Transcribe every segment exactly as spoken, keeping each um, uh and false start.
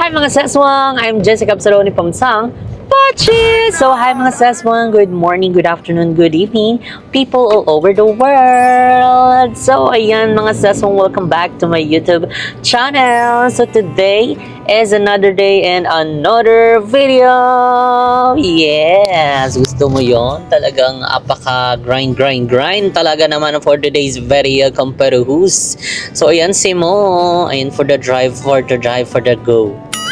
Hi mga seswang! I'm Jessica Absaloni Pamsang Pachi! So hi mga seswang! Good morning, good afternoon, good evening, people all over the world! So ayan mga seswang, welcome back to my YouTube channel! So today is another day and another video! Yes! Gusto mo yon? Talagang apaka grind, grind, grind talaga naman for today's video compared to who's. So ayan si mo, ayan for the drive, for the drive, for the go.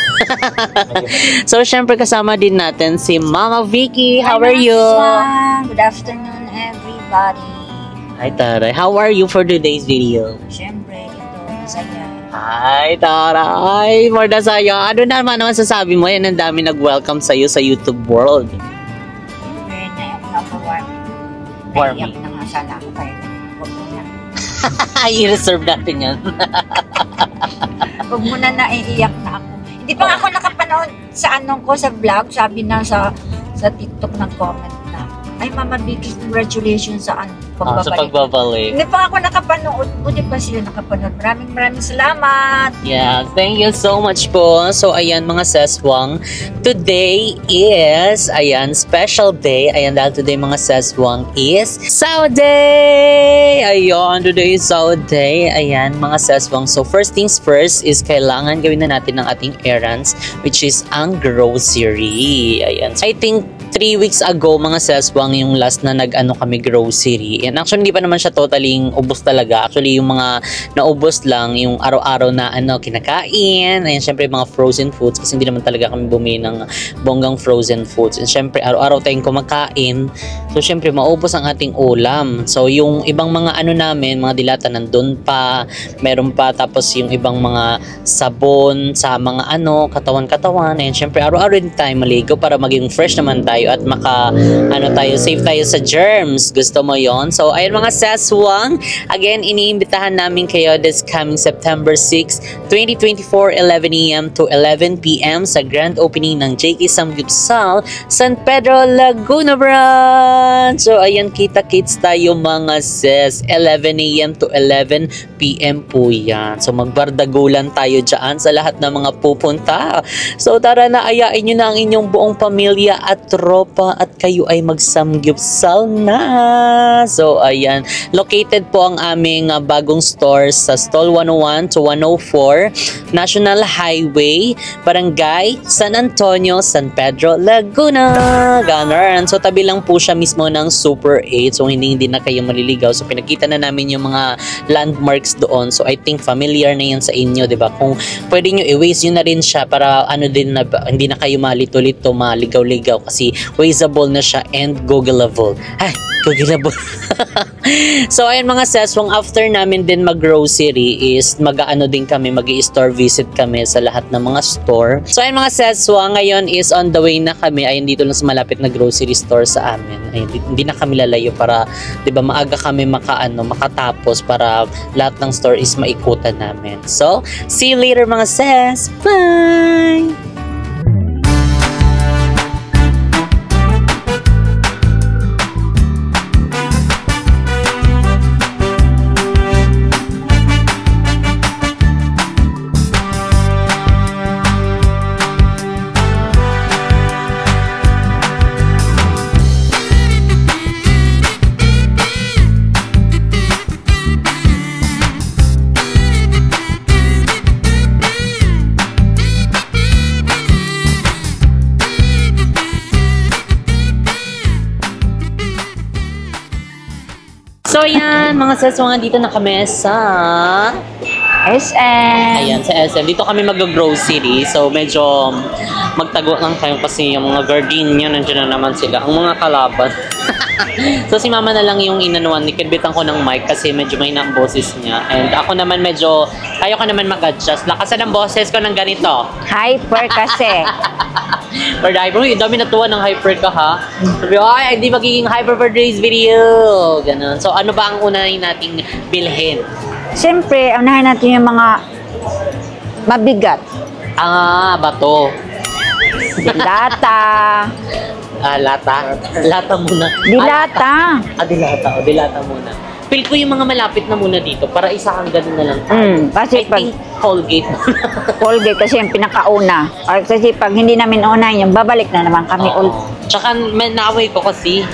So, syempre kasama din natin si Mama Vicky. How Hi, are you? Good afternoon, everybody. Hi, Taray. How are you for today's video? Syempre, ito, masaya. Hi, Taray. For the saya. Ano naman naman sasabi mo? Yan ang dami nag-welcome sa'yo sa YouTube world. Syempre, na napawarm. Warming. Naiyak na nga sana ako kayo. Huwag mo na. I-reserve natin yan. Huwag mo na naiiyak na ako. Hindi pa nga ako nakapanood sa anong ko, sa vlog. Sabi na sa sa TikTok ng comment na, ay Mama Vicky, congratulations sa ano, Oh, sa pagbabalik. Hindi pa ako nakapanood. Buti pa sila nakapanood. Maraming maraming salamat. Yeah, thank you so much po. So, ayan mga seswang. Today is, ayan, special day. Ayan, dahil today mga seswang is Saturday! Ayan, today is Saturday. Ayan, mga seswang. So, first things first is kailangan gawin na natin ng ating errands, which is ang grocery. Ayan. So, I think three weeks ago, mga seswang, yung last na nag-ano kami grocery. And actually, hindi pa naman siya totally ubos talaga. Actually, yung mga naubos lang, yung araw-araw na ano, kinakain. Ayan, syempre, mga frozen foods. Kasi hindi naman talaga kami bumili ng bonggang frozen foods. And syempre, araw-araw tayong kumakain. So, syempre, maubos ang ating ulam. So, yung ibang mga ano namin, mga dilata, nandun pa. Meron pa. Tapos, yung ibang mga sabon sa mga ano, katawan-katawan. Ayan, syempre, araw-araw din tayo maligo para maging fresh naman tayo at maka, ano tayo, safe tayo sa germs. Gusto mo yon? So, ayun mga seswang, again, iniimbitahan namin kayo this coming September sixth, twenty twenty-four, eleven A M to eleven P M sa grand opening ng J K Samgyupsal, San Pedro, Laguna Branch. So, ayun, kita-kits tayo mga ses, eleven A M to eleven P M po yan. So, magbardagulan tayo dyan sa lahat ng mga pupunta. So, tara na, ayain nyo na ang inyong buong pamilya at tropa at kayo ay magsamgyupsal na. So, ayan. Located po ang aming uh, bagong store sa Stall one oh one to one oh four, National Highway, Barangay San Antonio, San Pedro, Laguna. Ganon. So, tabi lang po siya mismo ng Super eight. So, hindi, hindi na kayo maliligaw. So, pinakita na namin yung mga landmarks doon. So, I think familiar na yan sa inyo, diba? Kung pwede nyo i-waste nyo na rin siya para ano din na, hindi na kayo malito-lito, maligaw-ligaw kasi wasteable na siya and googleable. Ay, googleable. So, ayun mga seswang, after namin din mag-grocery is mag-ano din kami, mag-i-store visit kami sa lahat ng mga store. So, ayun mga seswang, ngayon is on the way na kami. Ayun, dito lang sa malapit na grocery store sa amin. Ayun, hindi na kami lalayo para, di ba, maaga kami makaano, makatapos para lahat ng store is maikutan namin. So, see you later mga ses. Bye! So, ayan, mga seswang, dito na kami sa S M. Ayan, sa S M. Dito kami mag-grocery. So, medyo magtago lang tayo kasi yung mga gardenia, nandiyan na naman sila. Ang mga kalaban. So, si mama na lang yung inanuan. Nikidbitan ko ng mic kasi medyo may na ang boses niya. And ako naman medyo, tayo ko naman mag-adjust. Lakasan ang boses ko ng ganito. Hyper kasi. Pero dahil, bro, yung dami natuwa ng hyper ka, ha? Sabi, ay, hindi magiging hyper for today's video. Ganun. So, ano ba ang unahin nating bilhin? Siyempre, unahin natin yung mga mabigat. Ah, bato. Dilata. Ah, lata. Lata muna. Dilata. Ah, dilata. O, dilata muna. Feel ko yung mga malapit na muna dito para isa kang ganun na lang. Mm, kasi I pag think Colgate. Colgate kasi yung pinakauna. Or kasi pag hindi namin unahin yung babalik na naman kami ulit. Oo. Tsaka may naaway ko kasi.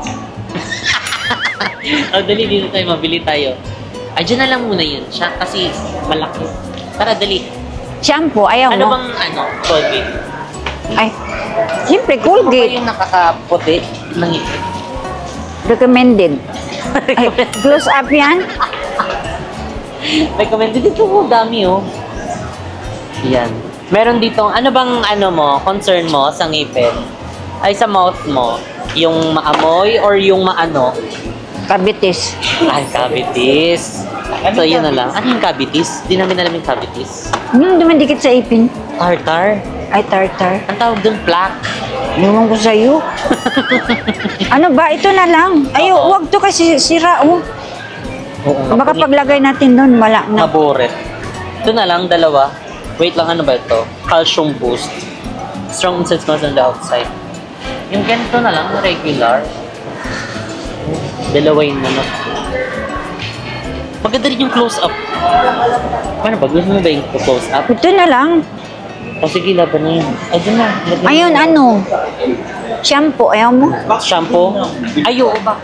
Oh, dali dito tayo, mabili tayo. Ay, dyan na lang muna yun. Siya kasi malaki. Tara, dali. Shampoo, ayaw Ano mo. bang ano, Colgate? Ay, siyempre Ano ba Colgate. yung nakakaputi ng ngipin? Recommended. Ay, close up yan. Recommended dito mo, dami oh. Yan. Meron dito, ano bang ano mo, concern mo sa ngipin? Ay, sa mouth mo? Yung maamoy or yung maano? Cavities. Ay, cavities. So, yun na lang. Ano yung cavities? Di namin alam yung cavities. Yung dumandikit sa ipin. Tartar? Ay, tartar. Ang tawag doon, plaque. Iwan ko sa'yo. Ano ba? Ito na lang. Ay, Oo. wag to kasi sira. Oh. Oo nga. Baka paglagay natin doon, wala na. Naboret. Ito na lang, dalawa. Wait lang, ano ba ito? Calcium boost. Strong insect smells on the outside. Yung ganito na lang, regular. Dalawa yun na lang. Maganda rin yung close-up. Paano ba? Gusto mo ba yung close-up? Ito na lang. O sige, laban na yun. Ay, dun na. Laban na. Ayun, ano? Shampoo, ayaw mo? Shampoo? Ay, oo ba?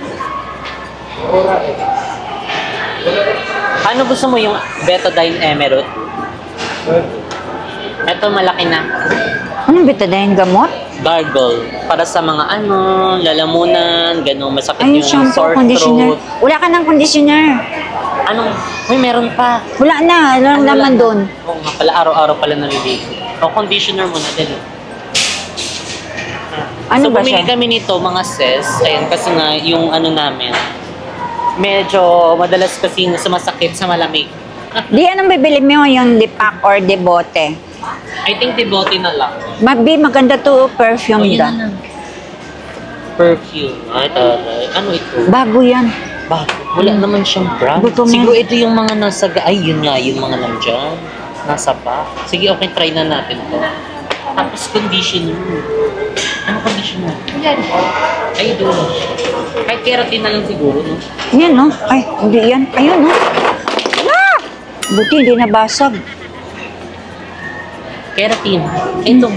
Paano gusto mo yung Betadine Emerald? Ito, malaki na. Anong betadine gamot? Gargle. Para sa mga ano, lalamunan, ganun, masakit Ayun, yung shampoo, sore conditioner. throat. Wala ka ng conditioner. Anong, uy, meron pa. Wala na. Walang Ano laman lang? doon. Oo nga pala, araw-araw pala naliligo. O, conditioner muna din. Ano so, ba bumili siya? kami nito, mga sis. Ayan, kasi nga, yung ano namin, medyo madalas kasi sumasakit sa malamig. Di, anong bibili mo? Yung Lipac or Debote? I think Debote na lang. Mabi, maganda to perfume O, yun da. na lang. Perfume. Ay, taray. Ano ito? Bago yan. Bakit? Wala naman siyang brand. Buto mo. Siguro ito yung mga nasa... ga- Ay, yun nga, yung mga nandyan. Nasa pa. Sige, okay, try na natin to. Tapos conditioner. Ano conditioner? Yan. Ay, doon. Kahit keratin na lang siguro, no? Yan, no? Ay, hindi yan. Ayun, no? Ah! Buti, hindi nabasag. Keratin. Ito.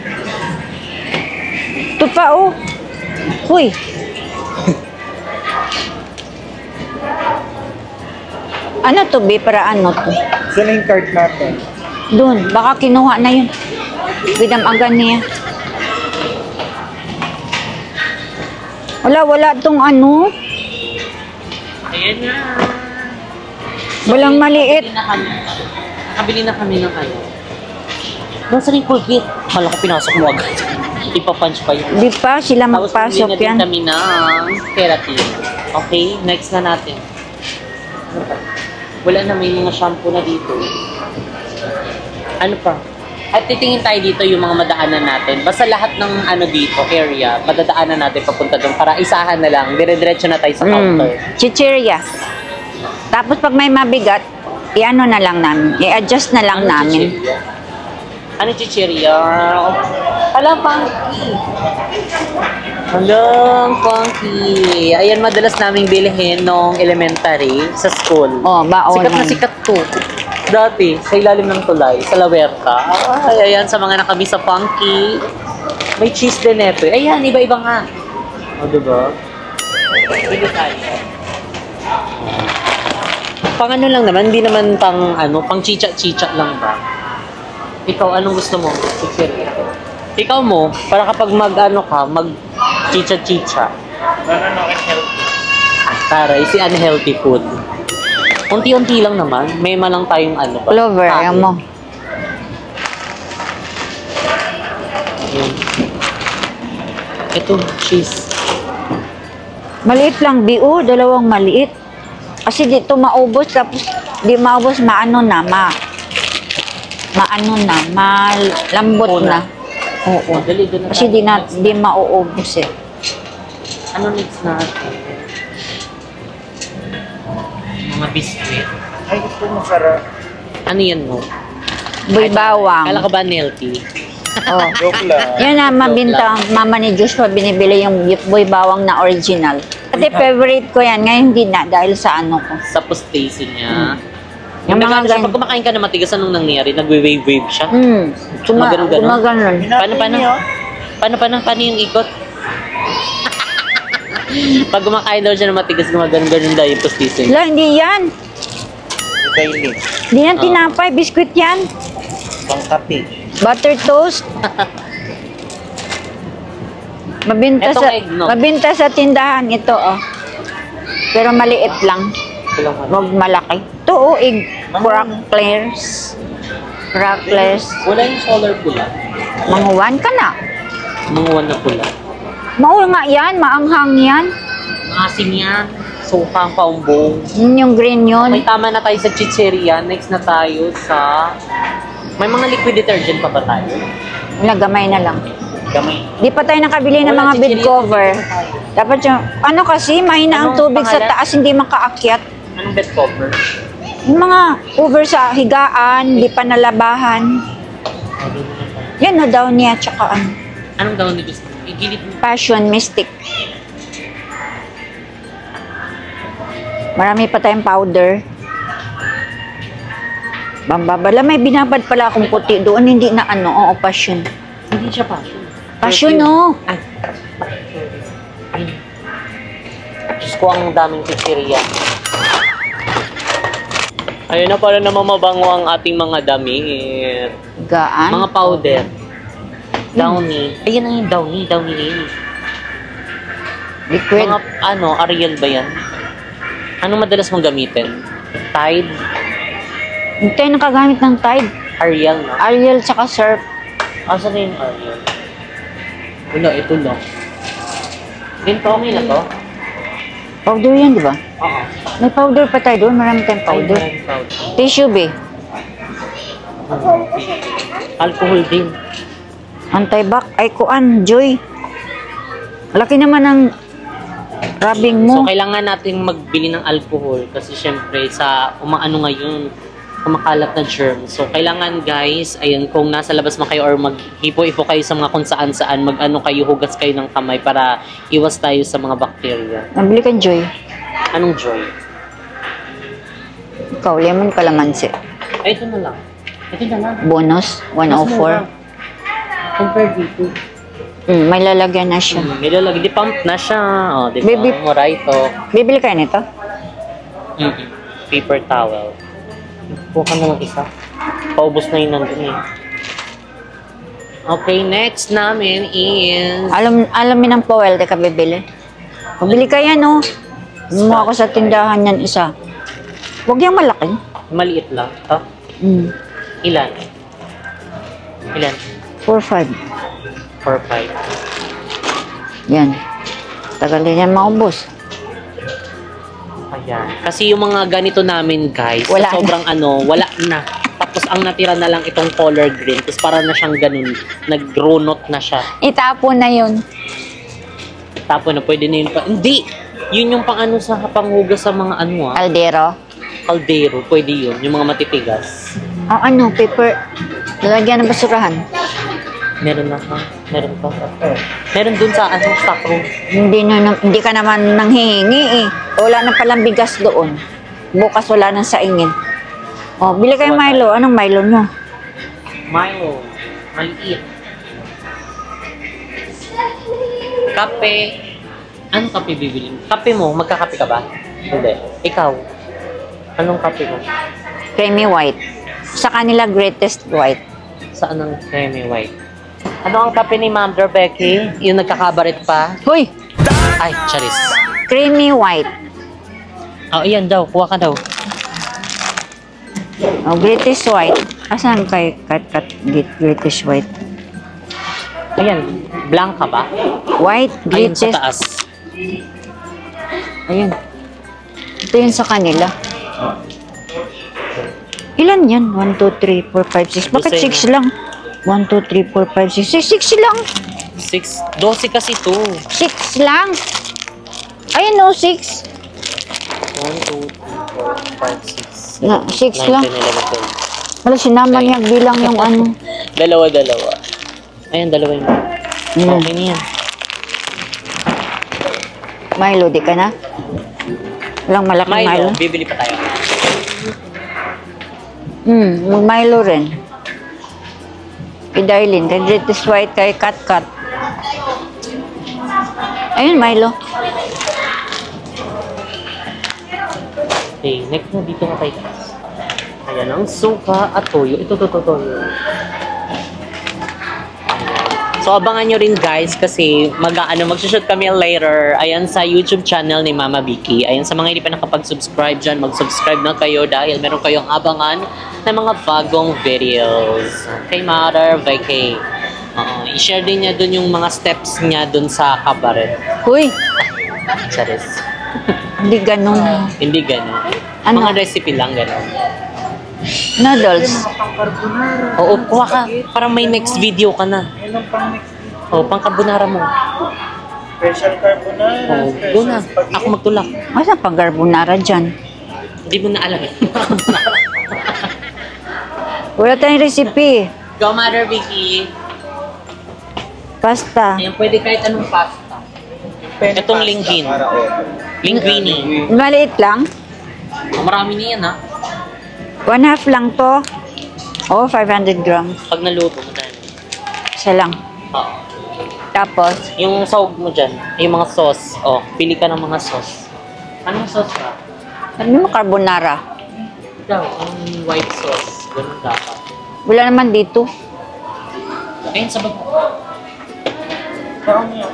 Ito pa, oh. Huy. Ano to, be? Para ano to? Saan yung card natin? Doon. Baka kinuha na yun. Binamagan niya. Wala, wala tong ano. Ayan na. Walang maliit. Nakabili na kami. Nakabili na kami ng ano. Nasaan yung Colgate? Kala ko pinasok mo agad. Ipapunch pa yun. Di pa sila Tapos magpasok bumili na yan. din kami ng keratin. Okay, next na natin. Ano pa? Wala na, may mga shampoo na dito. Ano pa? At titingin tayo dito yung mga madaanan natin. Basta lahat ng ano dito, area, madadaanan natin papunta doon para isahan na lang. Dire-diretso na tayo sa counter. Mm. Chichirya. Tapos pag may mabigat, i-ano na lang namin. I-adjust na lang Ano namin. chichirya? Ano chichirya? Alam, funky. Alam, funky. Ayan, madalas naming bilhin nung elementary sa school. Oh, baon. Sikat na sikat to. Dati, sa ilalim ng tulay, sa Lawerta. Ay, ayan, sa mga nakabi sa funky. May cheese din ito. Ayan, iba-iba nga. O, diba? Dito tayo. Pang ano lang naman, hindi naman pang ano, pang chicha-chicha lang ba? Ikaw, anong gusto mo? Chichirya. Ikaw mo, para kapag mag-ano ka, mag-chicha-chicha. Ano no, healthy. Ah, taray, si unhealthy food. Unti-unti lang naman. May malang tayong ano ba? Clover, kain. ayaw mo. Yun. Ito, cheese. Maliit lang, B O. Dalawang maliit. Kasi dito maubos, tapos di maubos, maano na, ma... Maano na, malambot Una. na. Oo. Dali, doon na Kasi tayo. di, na, di mauubos eh. Ano next natin? Mga biscuit. Ay, ito masarap. Ano yan mo? Boy bawang. Kala ka ba healthy? Oh. Joke lang. Yan na, mabinta, mama ni Joshua, binibili yung boy bawang na original. Dati favorite ko yan. Ngayon hindi na dahil sa ano ko. Sa pustasin niya. Yung Yung mga mga siya, gan- pag kumakain ka na matigas, anong nangyari? Nagwe-wave-wave siya? Hmm. Suma, Gumaganon-ganon? gumaganon. Paano, paano? Paano, paano, paano yung ikot? Pag kumakain daw siya na matigas, gumaganon-ganon daw yung pustasin. Wala, hindi yan. Daily. Hindi yan Oh. tinapay. Biskuit yan. Pang kape. Butter toast. Mabinta Etong sa eggnog. mabinta sa tindahan ito, oh. Pero maliit lang. Wag malaki. Ito, oh, egg cracklers. Cracklers. Wala yung solar pula. Manguwan ka na. Manguwan na pula. Maul nga yan, maanghang yan. Maasim yan. Sukang paumbong. Yun yung green yun. May tama na tayo sa chicheria. Next na tayo sa... May mga liquid detergent pa ba tayo? Nagamay na lang. Gamay. Di pa tayo nakabili ng Wala, mga bed chichirya. cover. Dapat yung, ano kasi, mahina ang Anong tubig sa pangalan? taas, hindi makaakyat. Anong bed cover? Yung mga cover sa higaan, di pa nalabahan. Yan na daw niya, tsaka ano, Anong daw ni gusto? Igilid mo. passion mystic. Marami pa tayong powder. Bambabala, may binabad pala akong puti doon, hindi na ano, oo, passion. Hindi siya passion. Passion, no? Ay. Ay. Diyos ko, ang daming chicheria. Ayun na pala naman mabango ang ating mga damit. Gaan. Mga powder. Downy. Ayan na yung downy. Downy na yun. Liquid. Mga ano, Ariel ba yan? Anong madalas mong gamitin? Tide? Hindi tayo nakagamit ng Tide. Ariel, no? Ariel tsaka Surf. Asa na yung Ariel? Wala, ito lang. Ganito, okay na to? Powder yan, di ba? Oo. May powder pa tayo doon. Marami tayong powder. Ay, powder. Tissue, be. Alcohol din. Anti-bac. Ay, kuan, Joy. Laki naman ng rubbing So, mo. kailangan natin magbili ng alcohol kasi syempre sa umaano ngayon, kumakalat na germs. So, kailangan guys, ayun, kung nasa labas man kayo or maghipo-ipo kayo sa mga kung saan-saan, mag-ano kayo, hugas kayo ng kamay para iwas tayo sa mga bakterya. Nabili ka, Joy. Anong joy? Ikaw, lemon calamansi. Ay, ito na lang. Ito na lang. Bonus, one oh four. Compared dito. Mm, may lalagyan na siya. Hmm, nilalag, di pump na siya. O, di ba? Baby. Morito. Bibili kayo nito? Mm-mm. Paper towel. Buka na lang isa. Paubos na yun nandun eh. Okay, next namin is... Alam, alam mo ng Powell, di ka bibili. Pabili ka yan, oh. Gumawa ko sa tindahan yan isa. Huwag yung malaki. Maliit lang. Ito? Mm. Ilan? Ilan? four five. four five. Yan. Tagal din yan maubos. Ayan. Kasi yung mga ganito namin, guys, Wala sa sobrang ano, wala na. Tapos ang natira na lang itong color green. Tapos para na siyang ganun. Nag-runot na siya. Itapon na yun. Tapos na, pwede na yun pa. Hindi! Yun yung pang ano sa panghugas sa mga ano ah. Aldero. Kaldero. Pwede yun. Yung mga matipigas. Ang ano, paper. Lalagyan ng basurahan. Meron na ha? Meron pa. Meron dun sa ano, stock room. Hindi, na, hindi ka naman nanghihingi eh. Wala na palang bigas doon. Bukas wala nang saingin. O, bili kayo Milo. Anong Milo nyo? Milo. Maliit. Kape. Anong kape bibilin? Kape mo, magkakape ka ba? Hindi. Ikaw. Anong kape mo? Creamy white. Sa kanila, greatest white. Saan ang creamy white? Ano ang kape ni Ma'am Dor Becky? Yung nagkakabaret pa? Hoy! Ay, charis. Creamy white. Oh, iyan daw. Kuha ka daw. O, greatest white. Asan kay kat kat greatest white? Ayan. Blanca ba? White, Ayun sa greatest. taas. Ayun. Ito yun sa kanila. Ilan yan? one, two, three, four, five, six. Bakit Dosena. six lang? one, two, three, four, five, six. six lang. Six. Dose kasi to. six lang. Ayun o, six. One, two, three, four, five, six. Na, six Nine, lang. ten, eleven, twelve. Wala, sinama niya bilang yung ano. Dalawa, dalawa. Ayan, dalawa yun. Hmm. Okay na yan. Milo, di ka na? Walang malaking Milo? Milo, bibili pa tayo. Hmm, mag-Milo rin. Kay Darlene, kay Greatest White, kay Kat Kat. Ayun, Milo. Okay, next na dito na tayo. Ayan ang suka at toyo. Ito, to, to, toyo. So, abangan nyo rin guys kasi mag-ano, mag-shoot kami later. Ayan sa YouTube channel ni Mama Vicky. Ayan sa mga hindi pa nakapag-subscribe dyan, mag-subscribe na kayo dahil meron kayong abangan ng mga bagong videos. Kay Mother Vicky. Uh, i-share din niya dun yung mga steps niya dun sa kabaret. Huy, Charis. hindi ganun. Hindi ganun. Ano? Mga recipe lang ganun. Noodles. Oo, kuha ka. Parang may next video ka na. Yan ang pang next week. Oo, pang carbonara mo. Special carbonara, Oo, special doon na. spaghetti. Ako magtulak. Masa pang carbonara dyan? Hindi mo na alam eh. Wala tayong recipe. Go, Mother Vicky. Pasta. Ayan, pwede kahit anong pasta. Itong linguine. Para oh. Linguine. Maliit lang. Oh, marami niyan ha. One half lang to. Oh, five hundred grams. Pag naluto mo dyan. Isa lang. Oo. Tapos, Yung sahog mo dyan, yung mga sauce. Oh, pili ka ng mga sauce. Anong sauce ka? ano mo carbonara? Ikaw, ang white sauce. Ganun dapat. Wala naman dito. Ayun, sa bag. Saan yan?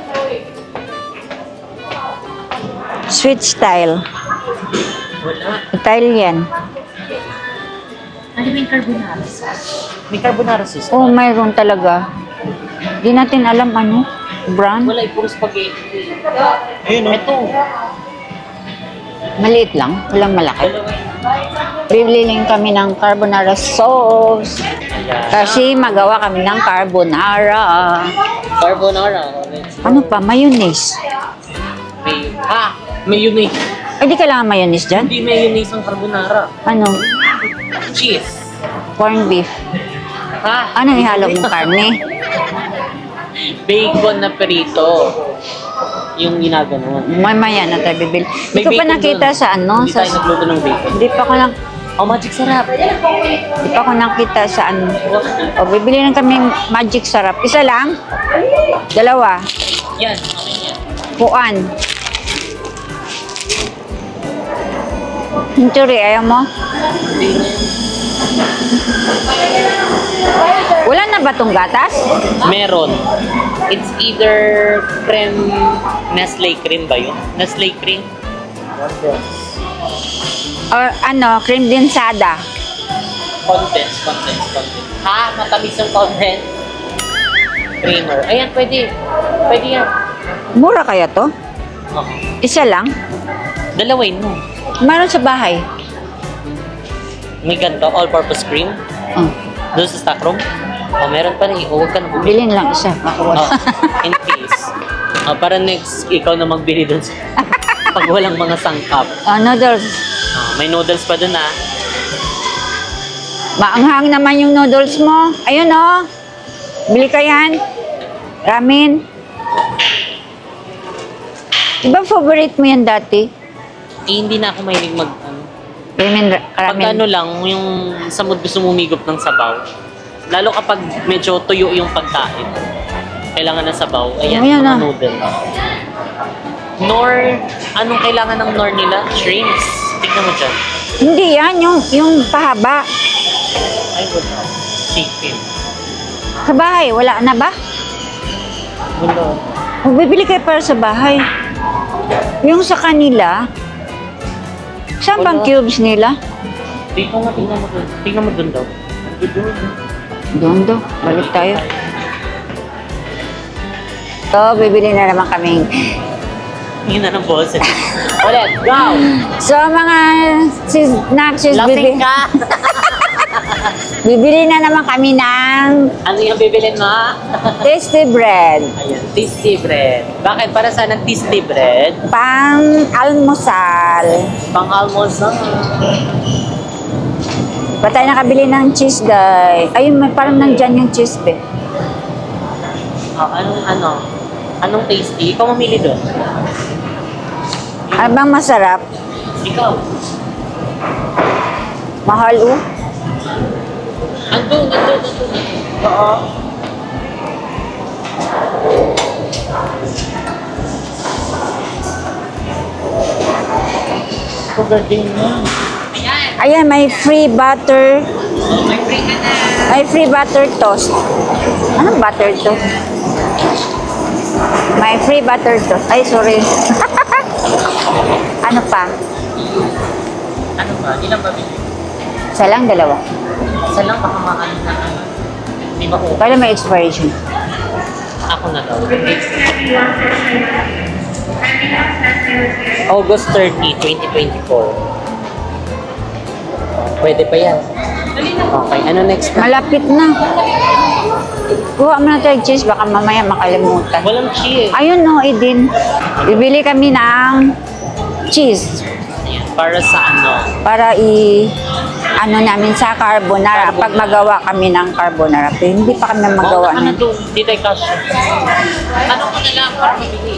Sweet style. Wala. Italian. Ano ba yung carbonara sauce? May carbonara sauce ba? Oh, mayroon talaga. Di natin alam ano. Brand. Wala, puro spaghetti. Ayun oh. Ito. Maliit lang. Walang malaki. Bibili lang kami ng carbonara sauce. Ayan. Kasi magawa kami ng carbonara. Carbonara. Ano pa? Mayonnaise. May, ah, mayonnaise. Ay, di kailangan mayonnaise dyan? Hindi mayonnaise ang carbonara. Ano? Cheese. Corn beef. Ha? Ano ihalo mo karne? Bacon na perito. Yung ginaganon. Mamaya na tayo bibili. Hindi May ko pa bacon nakita dun. sa ano. Hindi Sa, tayo nagluto ng bacon. hindi pa ko lang, Oh, magic sarap. hindi pa ko nakita sa ano. O, bibili lang kami magic sarap. Isa lang? Dalawa? Yan. Okay yan. Puan. Hinchuri, ayaw mo? Wala na ba tong gatas? Meron. It's either cream, Nestle cream ba yun? Nestle cream? Or ano, cream densada? Condense, condense, condense. Ha? Matamis yung condense? Creamer. Ayan, pwede. Pwede yan. Mura kaya to? Okay. Isa lang? Dalawin mo. Meron sa bahay. May ganito, all-purpose cream. Oh. Doon sa stock room. O, meron pa rin. O, huwag ka na bumili. Bilhin lang isa. Ako Oh, in case. Oh, para next, ikaw na magbili doon sa... Pag walang mga sangkap. Oh, noodles. Oh, may noodles pa doon, ha? Maanghang naman yung noodles mo. Ayun oh. Bili ka yan. Ramen. Diba favorite mo yan dati? Eh, hindi na ako mahilig mag... Ano, Ramen. pag Ramen. ano lang, yung sa mood gusto mumigop ng sabaw. Lalo kapag medyo tuyo yung pagkain. Kailangan ng sabaw. Ayan, Ayan mga na. noodle. Nor, anong kailangan ng nor nila? Shrimps. Tignan mo dyan. Hindi yan. Yung, yung pahaba. Ay, wala. Chicken. Sa bahay. Wala na ba? Wala. Magbibili kayo para sa bahay. Yung sa kanila. Saan bang Wala. cubes nila? Dito nga, tignan mo dun. Tignan mo dun daw. Doon do. Balik tayo. So, bibili na naman kaming. Yun na ng boss. Ulit, go! So, mga sis, nachos, Lasing bibili, ka! bibili na naman kami ng Ano yung bibilin mo? tasty bread. Ayan, tasty bread. Bakit? Para saan ang tasty bread? Pang almusal. Pang almusal. Ba tayo nakabili ng cheese, guys? Ayun, may parang nandyan yung cheese, be. Oh, anong ano? Anong tasty? Ikaw mamili doon. Ano bang masarap? Ikaw. Mahal oh. Andun, andun, andun. Oo. Sugar cane na. Ayan. Ayan, may free butter. Oh, may free ka na. May free butter toast. Anong butter toast? May free butter toast. Ay, sorry. Ano pa? Ano ba? Ilang ba bili? Isa lang, dalawa. Isa lang baka maano na ano. Di ba ko? Kaya may expiration. Ako na daw. August thirtieth, twenty twenty-four. Pwede pa yan. Okay, ano next? Malapit na. Kuha mo na tayo cheese, baka mamaya makalimutan. Walang cheese. Ayun no, Edin. Bibili kami ng cheese Ayan, para sa ano? para i ano namin sa carbonara. Pag magawa kami ng carbonara. Pero hindi pa kami magawa Ano ng to? Di tayo cash. Ano ko na lang para mabili?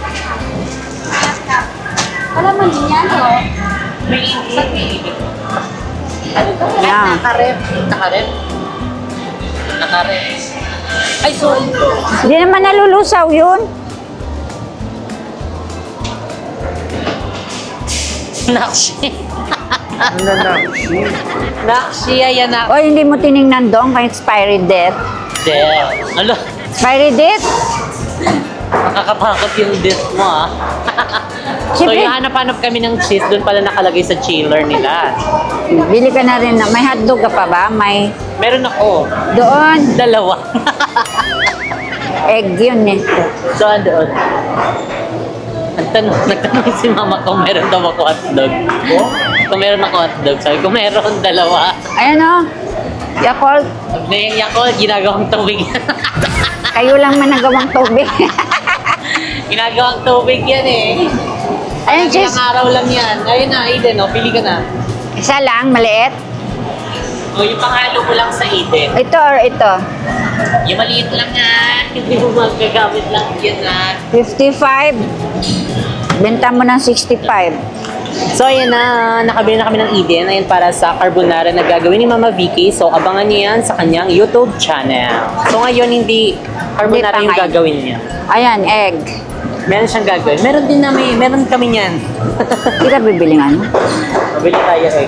Alam mo din yan, no? May ingin. Ano to? Yeah. Nakarep. Nakarep. Nakarep. Ay, sorry. Hindi naman nalulusaw yun. Nakshi. Ano na? Nakshi, ayan na. O hindi mo tiningnan doon kay expiry date. There. Ano? Expiry date? Nakakapakot yung dish mo, ah. So, Siyempre. yung hanap-hanap kami ng cheese, doon pala nakalagay sa chiller nila. Bili ka na rin na. May hotdog ka pa ba? May Meron ako. doon. Dalawa. Egg yun eh. Saan doon? Ang tanong, nagtanong si mama kung meron daw ako hotdog. Kung meron ako hotdog. Sabi ko, meron, dalawa. Ayan o. Yakult. Ngayon ako, ginagawang tubig. Kayo lang man nagawang tubig. ginagawang tubig yan eh. Ayan, cheese. Ilang araw lang yan. Ayun na, Aiden, oh, pili ka na. Isa lang, maliit. O, yung panghalo mo lang sa Aiden. Ito or ito? Yung maliit lang yan. Hindi mo magagamit lang yan na. fifty-five. Benta mo ng sixty-five. So, ayan na. Nakabili na kami ng Eden. Ayan para sa carbonara na gagawin ni Mama Vicky. So, abangan niyo yan sa kanyang YouTube channel. So, ngayon hindi carbonara Hindi yung pa ngayon. gagawin niya. Ayan, egg. Meron siyang gagawin. Meron din na may, meron kami niyan. Kita bibili nga, no? Mabili tayo egg.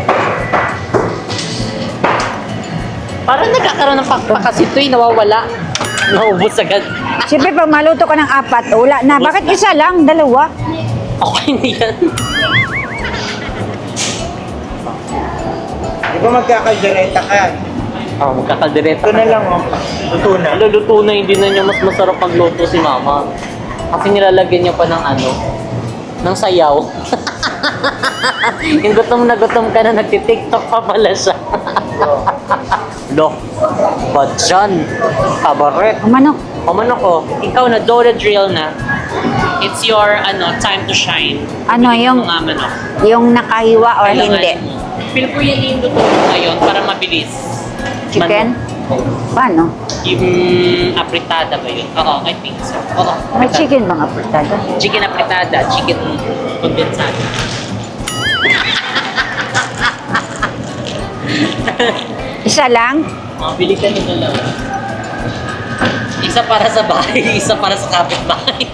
Parang nagkakaroon ng pakpak kasi ito eh, nawawala. Naubos agad. Siyempre, pag maluto ka ng apat, wala na. Bakit isa lang? Dalawa? Okay na yan. Di ba magkakaldereta ka? Oh, magkakaldereta. Ito na lang, oh. Luto na. Luluto na, hindi na niya mas masarap magluto si Mama. Kasi nilalagyan niya pa ng ano, ng sayaw. Yung gutom na gutom ka na, nagtitiktok pa pala siya. Lo, ba dyan? Kabaret. Ang manok. Kumano ko, ikaw na, do the drill na. It's your, ano, time to shine. Ano, Bili yung- mo nga manok. Yung nakahiwa or Kailangan hindi? mo. Feel ko yan yung luto mo ngayon para mabilis. Chicken? Manok. Paano? Yung apritada ba yun? Oo, I think so. Oo, May apritada. chicken bang apritada? Chicken apritada, chicken condensada. Isa lang? Mga bili ka nito lang. Isa para sa bahay, isa para sa kapitbahay.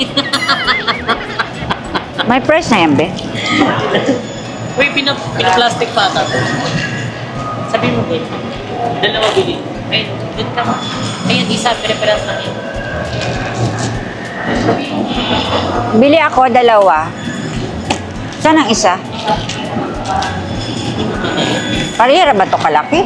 May price na yan, be? Uy, pina, pina-plastic pa ata to. Sabi mo, boy. Dalawa bili. Ayun, dun ka mo. Ayun, isa, pere-peras lang yun. Bili ako, dalawa. Saan ang isa? Parihara ba ito kalaki?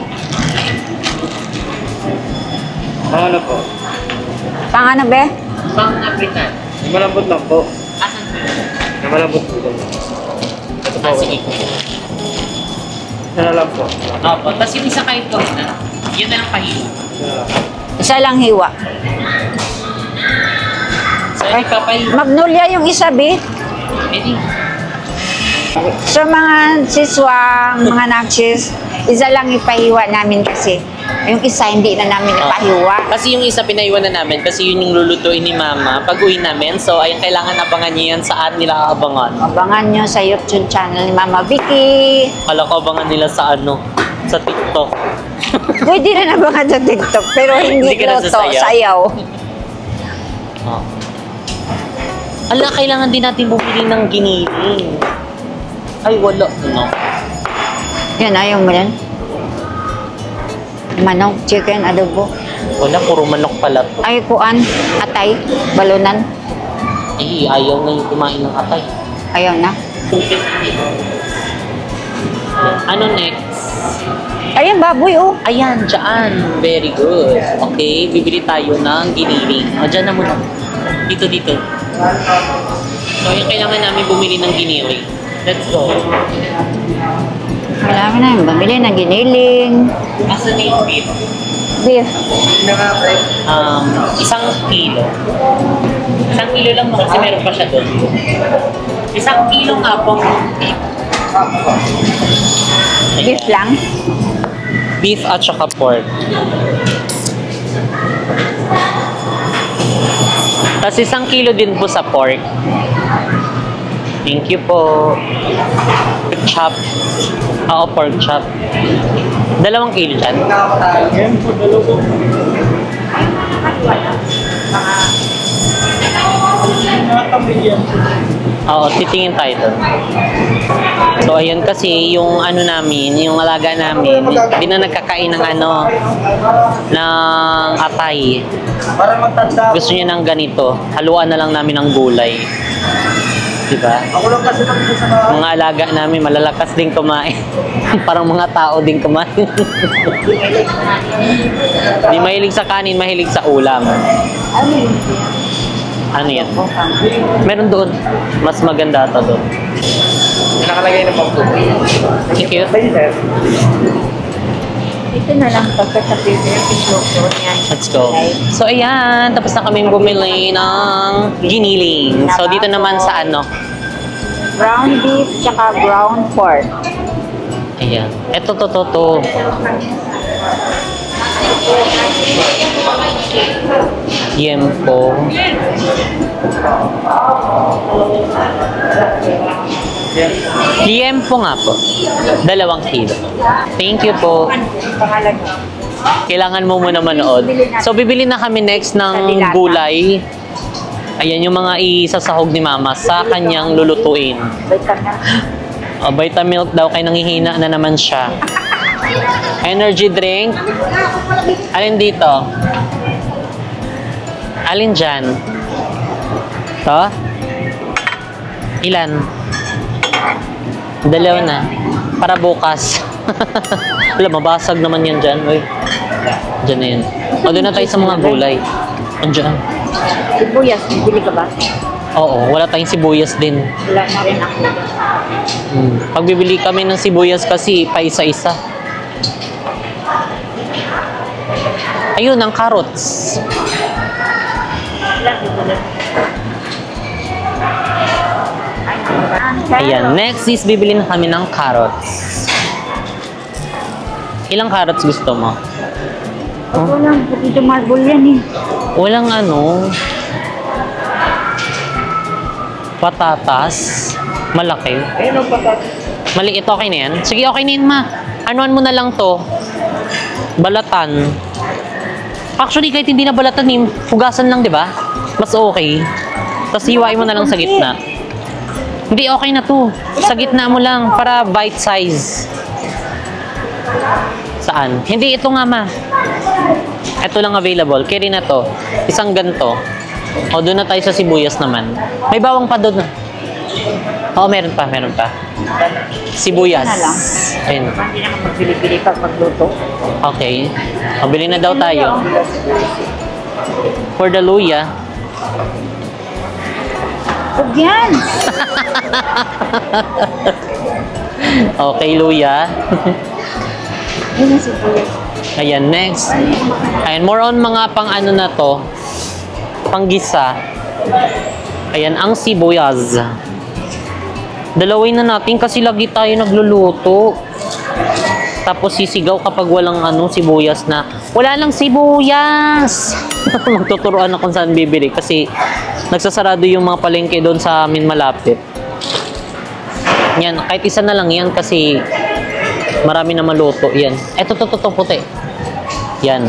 Ano po? Pang ano, be? Bang apritada. Malambot lang po. Asan po yun? Malambot po lang. Ito po. Ah, sige. Ito na lang po. Opo, tapos yung isa kahit ko na, yun na lang pahilo. Ito na lang. Isa lang hiwa. So, hindi pa pahilo. Magnolia yung isa, be? Pwede. So, mga siswang, mga nakchis, isa lang ipahiwa namin kasi Yung isa, hindi na namin ipahiwa. Kasi yung isa pinaiwan na namin kasi yun yung lulutuin ni Mama pag uwi namin. So, ayun, kailangan abangan niyo yan. Saan nila abangan? Abangan nyo sa YouTube channel ni Mama Vicky. Kala ko abangan nila sa ano? Sa TikTok. Pwede rin abangan sa TikTok, pero hindi, Hindi ka luto, nasasayaw. sayaw. Oh. Ala, kailangan din natin bumili ng giniling. Ay, wala. No. Yan, ayaw mo yan. Manok, chicken, adobo. Wala, puro manok pala. Ay, kuan, atay, balunan. Eh, ayaw na yung kumain ng atay. Ayaw na. Ano next? Ayan, baboy, oh. Ayan, dyan. Very good. Okay, bibili tayo ng giniling. O, dyan na muna. Dito, dito. So, yung kailangan namin bumili ng giniling. Let's go. Kailangan na yung bumili ng giniling. Asa na yung beef? Beef. Um, isang kilo. Isang kilo lang mo kasi meron pa siya doon. Isang kilo nga pong beef. Beef lang. Beef at saka pork. Tapos isang kilo din po sa pork. Thank you po. Pork chop. Oo, pork chop. Dalawang kilo dyan. Yan po, dalawang. Oo, titingin tayo doon. So, ayun kasi yung ano namin, yung alaga namin, hindi na nagkakain ng ano, ng atay. Para magtanda. Gusto niya ng ganito. Haluan na lang namin ng gulay. Diba? Ako lang kasi kami sa mga... Mga alaga namin, malalakas din kumain. Parang mga tao din kumain. Di mahilig sa kanin, mahilig sa ulam. Ano yan? Meron doon. Mas maganda ata doon. Yung nakalagay na pang Thank you. Ito na lang pagkatabi ko yung pisloko niyan. Let's go. So, ayan. Tapos na kami bumili ng giniling. So, dito naman sa ano? Brown beef, tsaka brown pork. Ayan. Ito, to, to, to. Yempo. Yempo nga po. Dalawang kilo. Thank you po. Pangalan mo. Kailangan mo muna manood. So, bibili na kami next ng gulay. Ayan yung mga isasahog ni Mama sa kanyang lulutuin. Vitamin. O, Vitamilk daw, kaya nangihina na naman siya. Energy drink. Alin dito? Alin dyan? To? Ilan? Dalawa na. Para bukas. Wala, mabasag naman yan dyan. Uy. Dyan na yun. O, doon na tayo sa mga gulay. Andiyan. Sibuyas, bibili ka ba? Oo, wala tayong sibuyas din. Wala na rin ako. Hmm. Pag bibili kami ng sibuyas kasi pa isa-isa. Ayun, ang carrots. Ayan, next is bibili na kami ng carrots. Ilang carrots gusto mo? Ito lang, dito marble yan eh. Walang ano. Patatas. Malaki. Ayun ang patatas. Maliit, okay na yan? Sige, okay na yun, ma. Anuan mo na lang to. Balatan. Actually, kahit hindi na balatan, eh, hugasan lang, di ba? Mas okay. Tapos hiwain mo na lang sa gitna. Hindi, okay na to. Sa gitna mo lang, para bite size. Saan? Hindi, ito nga, ma. Ito lang available. Carry na to. Isang ganto. O, doon na tayo sa sibuyas naman. May bawang pa doon. Oo, meron pa, meron pa. Sibuyas. Na lang. Ayun. Hindi na ka magbili-bili pag magluto. Okay. Mabili na daw tayo. For the luya. Huwag yan. Okay, luya. Yun ang sibuyas. Ayan, next. Ayan, more on mga pang ano na to. Panggisa. Ayan, ang sibuyas. Dalawin na natin kasi lagi tayo nagluluto. Tapos sisigaw kapag walang ano, sibuyas na, wala lang sibuyas! Magtuturuan na kung saan bibili kasi nagsasarado yung mga palengke doon sa amin malapit. Yan, kahit isa na lang yan kasi marami na maluto. Yan. Eto, to, to, to, puti. Yan.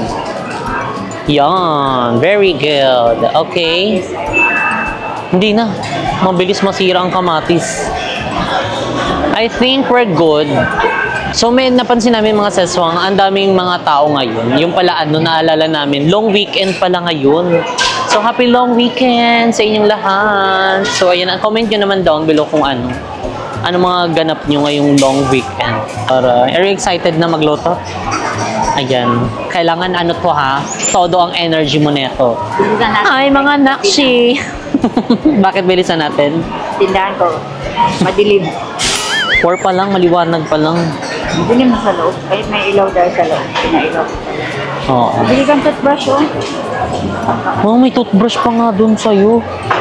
Yan. Very good. Okay. Hindi na. Mabilis masira ang kamatis. I think we're good. So may napansin namin mga seswang, ang daming mga tao ngayon. Yung pala ano, naalala namin, long weekend pala ngayon. So happy long weekend sa inyong lahat. So ayan, comment nyo naman down below kung ano. Ano mga ganap nyo ngayong long weekend. Para, are you excited na magluto? Ayan. Kailangan ano to ha, todo ang energy mo neto. Ay mga nakshi. Bakit bilisan natin? Tindahan ko. Madilim. Four pa lang, maliwanag pa lang. Madilim sa loob. Kahit may ilaw dahil sa loob. Pinailaw. Oo. Bili kang toothbrush, oh. Oh, may toothbrush pa nga dun sa'yo.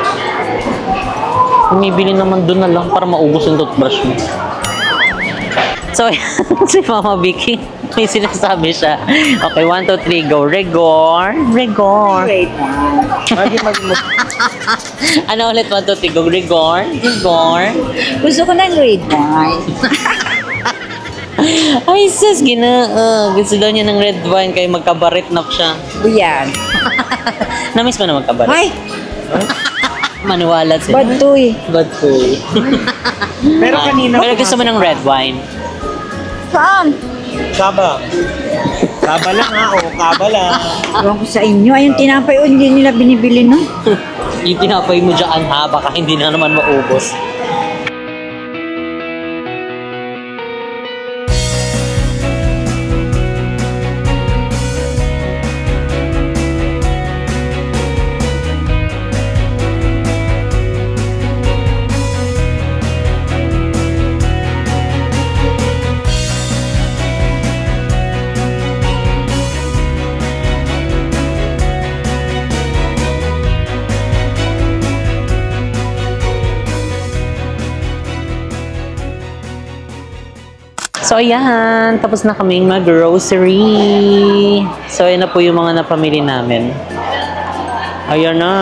Umibili naman dun na lang para maubos yung toothbrush mo. So, si Mama Vicky, may sinasabi siya. Okay, one, two, three, go. Rigor. Rigor. Wait. Lagi mag- Ano ulit, one, two, three, go. Rigor. Rigor. Gusto ko ng red wine. Ay, sus, gina. Uh, gusto daw niya ng red wine kaya magkabarit na siya. Buyan. Namiss mo na magkabarit? Ay! Manuwalat siya. Baduy. Baduy. Pero kanina... Pero gusto mo ng red wine? Saan? Kaba. Kaba lang ha, o kaba lang. Ewan ko sa inyo. Ayun, tinapay o hindi nila binibili, no? Yung tinapay mo dyan ha, baka hindi na naman maubos. So, ayan. Tapos na kaming mag-grocery. So, ayan na po yung mga napamili namin. Ayan na.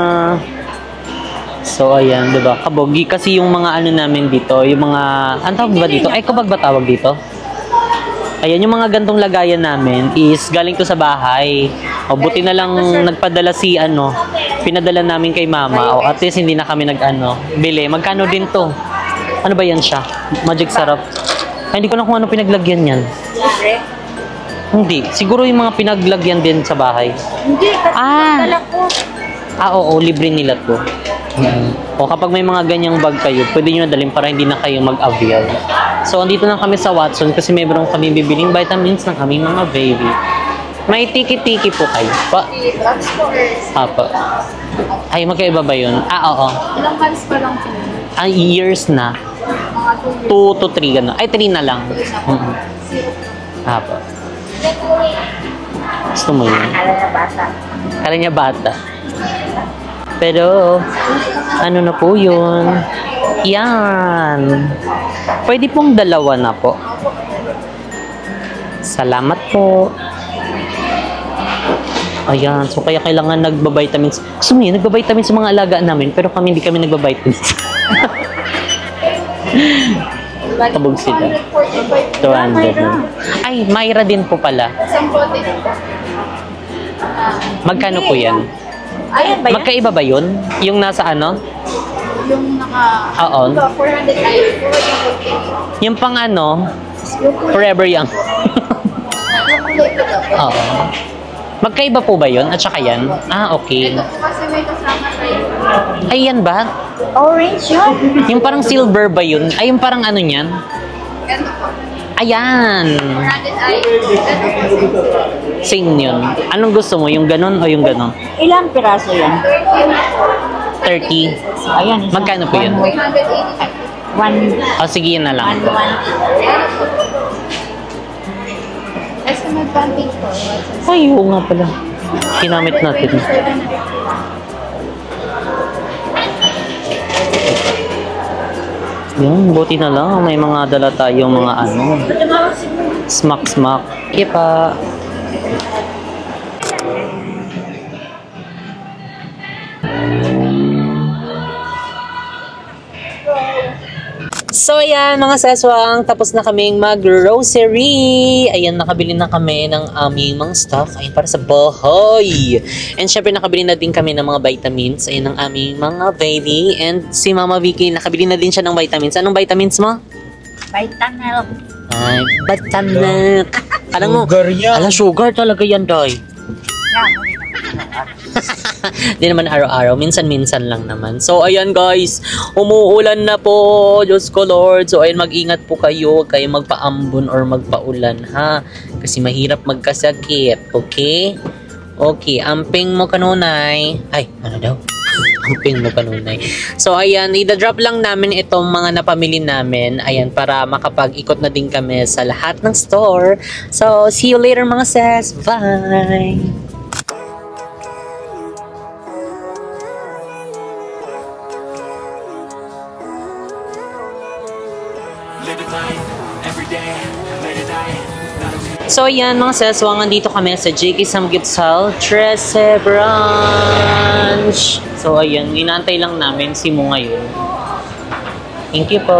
So, ayan, diba? Kabogi kasi yung mga ano namin dito, yung mga... Ano tawag ba dito? Ay, kabag ba tawag dito? Ayan, yung mga gantong lagayan namin is galing to sa bahay. O, buti na lang nagpadala si ano, pinadala namin kay mama. O, at least hindi na kami nag-ano, bili. Magkano din to? Ano ba yan siya? Magic sarap. Ay, hindi ko lang kung ano pinaglagyan yan. Libre? Hindi. Siguro yung mga pinaglagyan din sa bahay. Hindi, kasi Ah. dala ko. Ah, oo. Libre nila to. Hmm. O kapag may mga ganyang bag kayo, pwede nyo nadalhin para hindi na kayo mag-avail. So, andito lang kami sa Watson kasi mayroon kami bibiling vitamins ng aming mga baby. May tiki-tiki po kayo. Pa? Apa. Ay, magkaiba ba yun? Ah, oo. Ilang months pa lang po? Ah, years na. Mga two two years. to three, gano'n. Ay, three na lang. Mm-hmm. Apa. Gusto mo yun? Kala na bata. Kala niya bata. Pero, ano na po yun? Yan. Pwede pong dalawa na po. Salamat po. Ayan. So, kaya kailangan nagbabitamins. Gusto mo yun? Nagbabitamins sa mga alagaan namin. Pero kami, hindi kami nagbabitamins. Kabog sila. two hundred. Ay, Myra din po pala. Isang bote dito. Magkano po yan? Ayan ba yan? Magkaiba ba yun? Yung nasa ano? Yung naka... Oo. Ito, four hundred ay four hundred. Yung pang ano? Yung kulay. Forever Young. Yung kulay ko daw. Oo. Magkaiba po ba yun? At saka yan? Ah, okay. Ito po kasi may kasama tayo. Ay, yan ba? Orange yun. Yung parang silver ba yun? Ay, yung parang ano yan? Ito po. Ayan! four hundred ay... Ito po. Same yun. Anong gusto mo? Yung ganon o yung ganon? Ilang piraso yan? thirty. Ayan. Isa. Magkano po yun? three hundred eighty. One, O, sige, yun na lang. one, one. Estimate banting po. Ay, oo nga pala. Kinamit natin. Yan, buti na lang. May mga dala tayong mga ano. Smack, smack. Ipa. So ayan mga seswang, tapos na kaming mag-grocery. Ayan, nakabili na kami ng aming mga stuff. Ayan, para sa bahay. And syempre nakabili na din kami ng mga vitamins. Ayan ang aming mga baby. And si Mama Vicky, nakabili na din siya ng vitamins. Anong vitamins mo? Vitamilk. Ay, vitamilk. Alam mo, Sugar yan. ala sugar talaga yan, Day. Yan. Di naman araw-araw, minsan-minsan lang naman. So, ayan guys, umuulan na po. Diyos ko Lord. So, ayan, mag-ingat po kayo. Huwag kayo magpaambon or magpaulan, ha? Kasi mahirap magkasakit, okay? Okay, amping mo kanunay. Ay, ano daw? Amping mo kanunay. So, ayan, i-drop lang namin itong mga napamili namin. Ayan, para makapag-ikot na din kami sa lahat ng store. So, see you later mga sis. Bye! So ayan mga seswang, andito kami sa J K Samgyeopsal Trece Branch. So ayan, inaantay lang namin si Mo ngayon. Thank you po.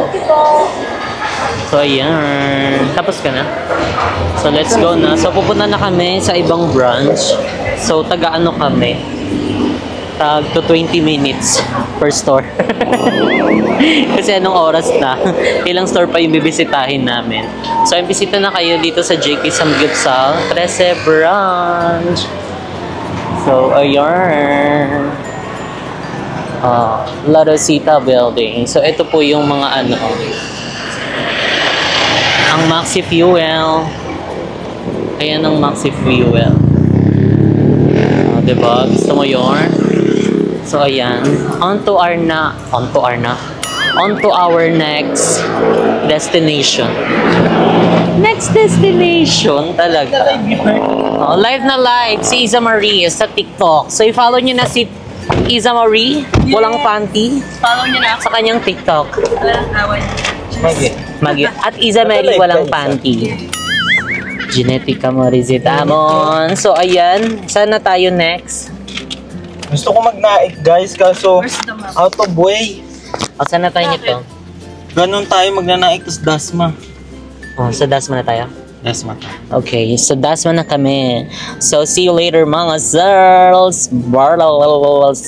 So ayan, tapos ka na? So let's go na. So pupunta na kami sa ibang branch. So taga ano kami? Tag to twenty minutes per store. Kasi anong oras na? Ilang store pa yung bibisitahin namin. So, bisita na kayo dito sa J K Samgyeopsal Trece Branch. So, ayan. Uh, La Rosita Building. So, ito po yung mga ano. Ang Maxi Fuel. Ayan ang Maxi Fuel. Uh, diba? Gusto mo yun? So, ayan. On to our na... On to our na... On to our next destination. Next destination talaga. Oh, live na live si Iza Marie sa TikTok. So, i-follow nyo na si Iza Marie, walang panty. Follow nyo na ako Sa kanyang TikTok. Walang awan. Magi. Magi. At Iza Marie, walang panty. Genetica Morizita Amon. So, ayan. Saan na tayo next? Gusto ko magnaik guys, kaso Where's the map? out of way. O, saan na tayo nito? Ganon tayo magnanaik, tas dasma. Oh, sa Dasma na tayo? Dasma. Okay, so Dasma na kami. So, see you later mga girls. Barlos.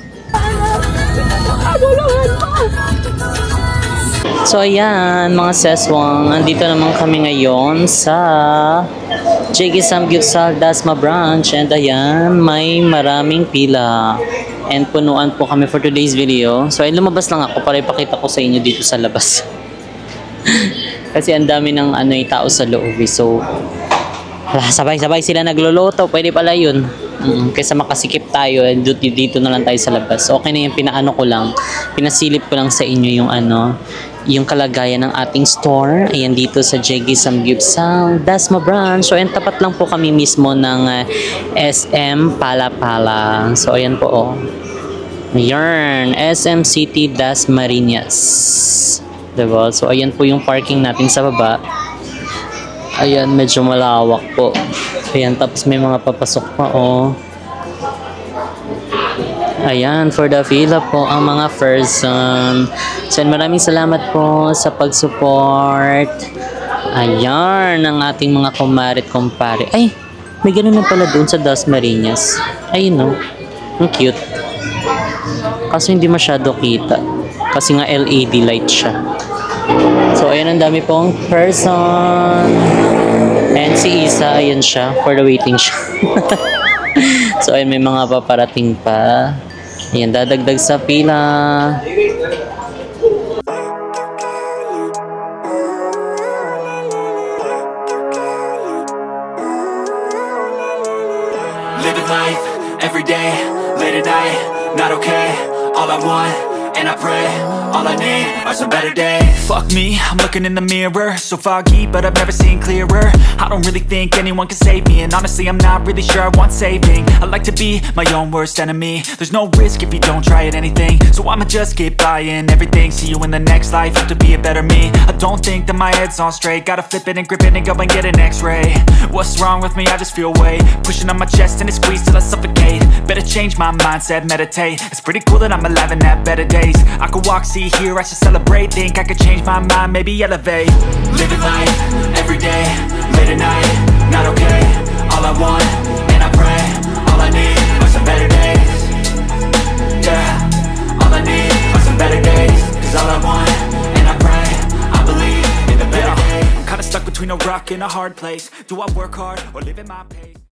So, ayan, mga seswang. Andito naman kami ngayon sa J K Samgyeopsal Dasma Branch. And ayan, may maraming pila. And punuan po kami for today's video. So, ay lumabas lang ako para ipakita ko sa inyo dito sa labas. Kasi ang dami ng ano, yung tao sa loob. So, sabay-sabay sila nagluluto. Pwede pala yun. Mm, kaysa makasikip tayo, dito, dito na lang tayo sa labas. Okay na yung pinaano ko lang. Pinasilip ko lang sa inyo yung ano, yung kalagayan ng ating store. Ayan dito sa J K Samgyeopsal Dasma Branch. So, ayan, tapat lang po kami mismo ng uh, S M Palapala. So, ayan po, oh. Ayan, S M City Dasmariñas. Diba? So, ayan po yung parking natin sa baba. Ayan, medyo malawak po. Ayan, tapos may mga papasok pa, oh. Ayan, for the fila po ang mga person. So, maraming salamat po sa pag-support. Ayan, ang ating mga kumare at kumpare. Ay, may ganun na pala doon sa Dasmariñas. Ayun, no. Ang cute. Kaso hindi masyado kita. Kasi nga L E D light siya. So, ayan, ang dami pong person. And si Isa, ayan siya. For the waiting siya. So, ayan, may mga paparating pa. Ayan, dadagdag sa pila. Living life, every day, late at night, not okay. All I want, and I pray. All I need are some better days. Fuck me, I'm looking in the mirror, so foggy, but I've never seen clearer. I don't really think anyone can save me, and honestly I'm not really sure I want saving. I like to be my own worst enemy. There's no risk if you don't try at anything, so I'ma just keep buying everything. See you in the next life, have to be a better me. I don't think that my head's on straight, gotta flip it and grip it and go and get an x-ray. What's wrong with me? I just feel weight pushing on my chest and it squeezes till I suffocate. Better change my mindset, meditate. It's pretty cool that I'm alive and have better days. I could walk, see, hear, I should celebrate. Think I could change my mind, maybe elevate. Living life, everyday, late at night, not okay. All I want, and I pray, all I need are some better days. Yeah, all I need are some better days. Cause all I want, and I pray, I believe in the better days. I'm kinda stuck between a rock and a hard place. Do I work hard, or live at my pace?